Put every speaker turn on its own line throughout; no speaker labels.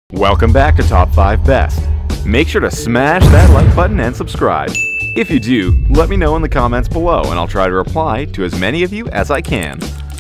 Welcome back to Top 5 Best. Make sure to smash that like button and subscribe. If you do, let me know in the comments below and I'll try to reply to as many of you as I can.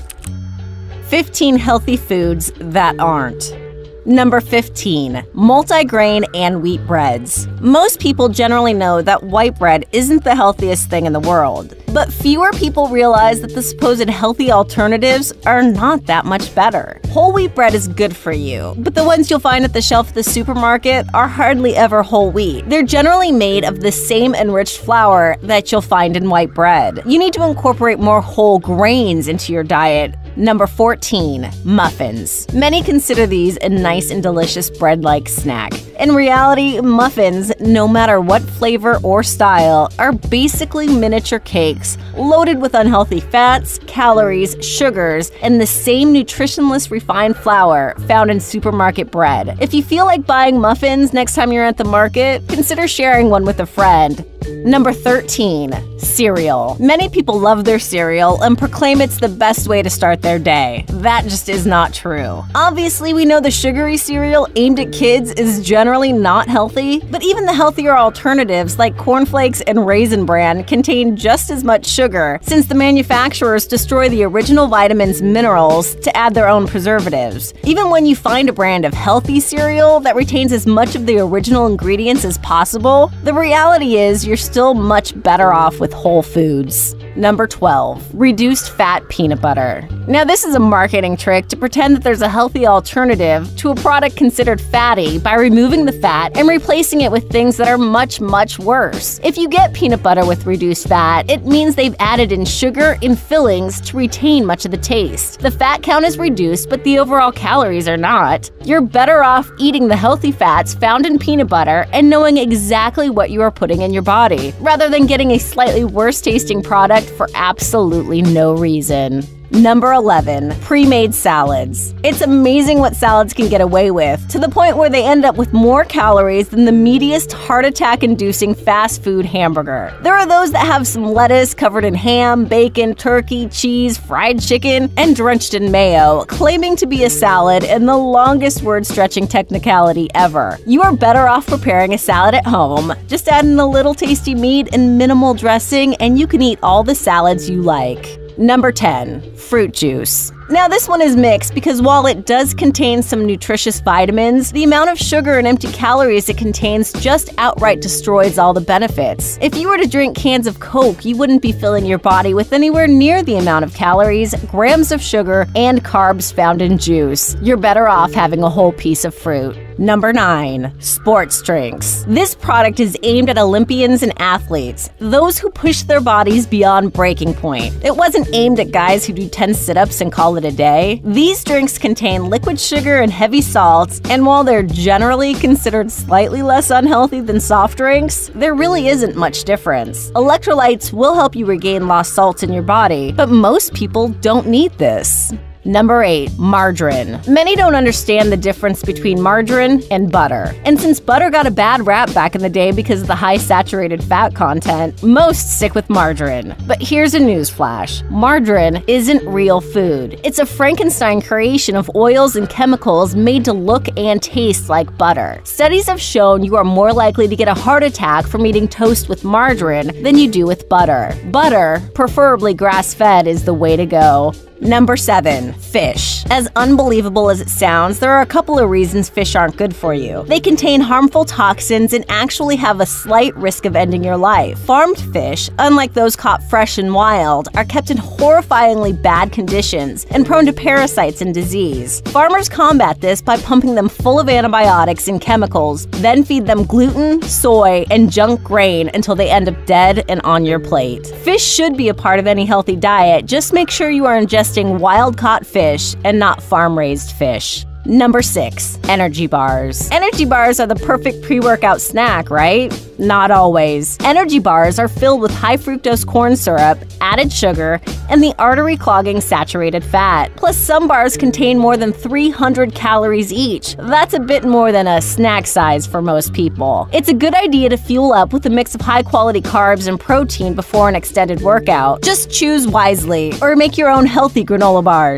15 healthy foods that aren't. Number 15. Multigrain and wheat breads. Most people generally know that white bread isn't the healthiest thing in the world, but fewer people realize that the supposed healthy alternatives are not that much better. Whole wheat bread is good for you, but the ones you'll find at the shelf at the supermarket are hardly ever whole wheat. They're generally made of the same enriched flour that you'll find in white bread. You need to incorporate more whole grains into your diet. Number 14. Muffins. Many consider these a nice and delicious bread-like snack. In reality, muffins, no matter what flavor or style, are basically miniature cakes loaded with unhealthy fats, calories, sugars, and the same nutritionless refined flour found in supermarket bread. If you feel like buying muffins next time you're at the market, consider sharing one with a friend. Number 13. Cereal. Many people love their cereal and proclaim it's the best way to start their day. That just is not true. Obviously, we know the sugary cereal aimed at kids is generally not healthy, but even the healthier alternatives like cornflakes and Raisin Bran contain just as much sugar, since the manufacturers destroy the original vitamins and minerals to add their own preservatives. Even when you find a brand of healthy cereal that retains as much of the original ingredients as possible, the reality is you're still much better off with whole foods. Number 12. Reduced fat peanut butter. Now this is a marketing trick to pretend that there's a healthy alternative to a product considered fatty by removing the fat and replacing it with things that are much worse. If you get peanut butter with reduced fat, it means they've added in sugar and fillings to retain much of the taste. The fat count is reduced, but the overall calories are not. You're better off eating the healthy fats found in peanut butter and knowing exactly what you are putting in your body, rather than getting a slightly worse tasting product for absolutely no reason. Number 11. Pre-made salads. It's amazing what salads can get away with, to the point where they end up with more calories than the meatiest heart attack-inducing fast food hamburger. There are those that have some lettuce covered in ham, bacon, turkey, cheese, fried chicken, and drenched in mayo, claiming to be a salad in the longest word-stretching technicality ever. You are better off preparing a salad at home. Just add in a little tasty meat and minimal dressing, and you can eat all the salads you like. Number 10. Fruit juice. Now this one is mixed because while it does contain some nutritious vitamins, the amount of sugar and empty calories it contains just outright destroys all the benefits. If you were to drink cans of Coke, you wouldn't be filling your body with anywhere near the amount of calories, grams of sugar, and carbs found in juice. You're better off having a whole piece of fruit. Number 9. Sports drinks. This product is aimed at Olympians and athletes, those who push their bodies beyond breaking point. It wasn't aimed at guys who do 10 sit-ups and call it a day. These drinks contain liquid sugar and heavy salts, and while they're generally considered slightly less unhealthy than soft drinks, there really isn't much difference. Electrolytes will help you regain lost salts in your body, but most people don't need this. Number 8. Margarine. Many don't understand the difference between margarine and butter. And since butter got a bad rap back in the day because of the high saturated fat content, most stick with margarine. But here's a newsflash. Margarine isn't real food. It's a Frankenstein creation of oils and chemicals made to look and taste like butter. Studies have shown you are more likely to get a heart attack from eating toast with margarine than you do with butter. Butter, preferably grass-fed, is the way to go. Number 7. Fish. As unbelievable as it sounds, there are a couple of reasons fish aren't good for you. They contain harmful toxins and actually have a slight risk of ending your life. Farmed fish, unlike those caught fresh and wild, are kept in horrifyingly bad conditions and prone to parasites and disease. Farmers combat this by pumping them full of antibiotics and chemicals, then feed them gluten, soy, and junk grain until they end up dead and on your plate. Fish should be a part of any healthy diet, just make sure you are ingesting wild-caught fish and not farm-raised fish. Number 6. Energy bars. Energy bars are the perfect pre-workout snack, right? Not always. Energy bars are filled with high fructose corn syrup, added sugar, and the artery-clogging saturated fat. Plus, some bars contain more than 300 calories each. That's a bit more than a snack size for most people. It's a good idea to fuel up with a mix of high-quality carbs and protein before an extended workout. Just choose wisely, or make your own healthy granola bars.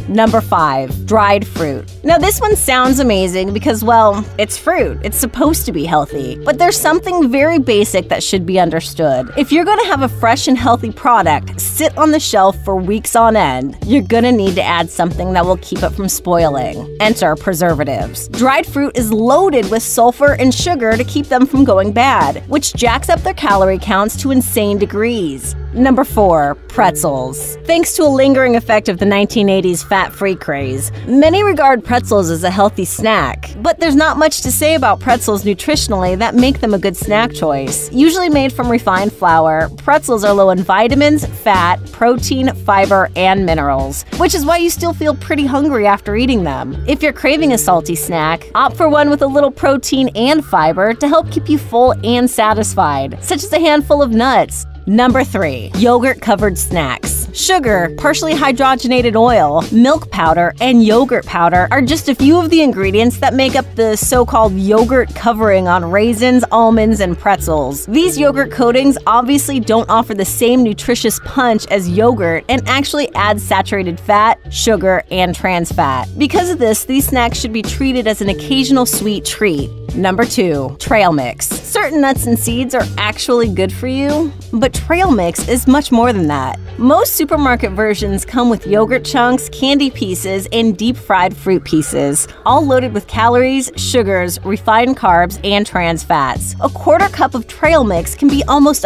Number 5. Dried fruit. Now this one sounds amazing because, well, it's fruit. It's supposed to be healthy. But there's something very basic that should be understood. If you're going to have a fresh and healthy product sit on the shelf for weeks on end, you're going to need to add something that will keep it from spoiling. Enter preservatives. Dried fruit is loaded with sulfur and sugar to keep them from going bad, which jacks up their calorie counts to insane degrees. Number 4. Pretzels. Thanks to a lingering effect of the 1980s fat-free craze, many regard pretzels as a healthy snack. But there's not much to say about pretzels nutritionally that make them a good snack choice. Usually made from refined flour, pretzels are low in vitamins, fat, protein, fiber, and minerals, which is why you still feel pretty hungry after eating them. If you're craving a salty snack, opt for one with a little protein and fiber to help keep you full and satisfied, such as a handful of nuts. Number 3. Yogurt-covered snacks. Sugar, partially hydrogenated oil, milk powder, and yogurt powder are just a few of the ingredients that make up the so-called yogurt covering on raisins, almonds, and pretzels. These yogurt coatings obviously don't offer the same nutritious punch as yogurt and actually add saturated fat, sugar, and trans fat. Because of this, these snacks should be treated as an occasional sweet treat. Number 2. Trail mix. Certain nuts and seeds are actually good for you, but trail mix is much more than that. Most supermarket versions come with yogurt chunks, candy pieces, and deep-fried fruit pieces, all loaded with calories, sugars, refined carbs, and trans fats. A quarter cup of trail mix can be almost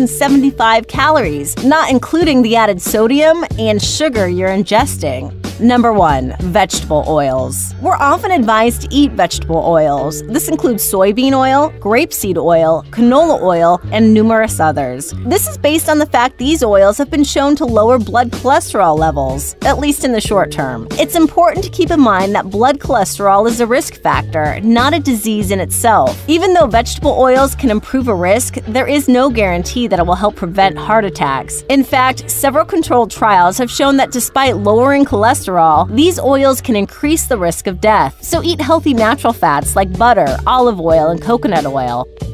175 calories, not including the added sodium and sugar you're ingesting. Number 1. Vegetable oils. We're often advised to eat vegetable oils. This includes soybean oil, grapeseed oil, canola oil, and numerous others. This is based on the fact these oils have been shown to lower blood cholesterol levels, at least in the short term. It's important to keep in mind that blood cholesterol is a risk factor, not a disease in itself. Even though vegetable oils can improve a risk, there is no guarantee that it will help prevent heart attacks. In fact, several controlled trials have shown that despite lowering cholesterol, these oils can increase the risk of death. So eat healthy natural fats like butter, olive oil, and coconut oil.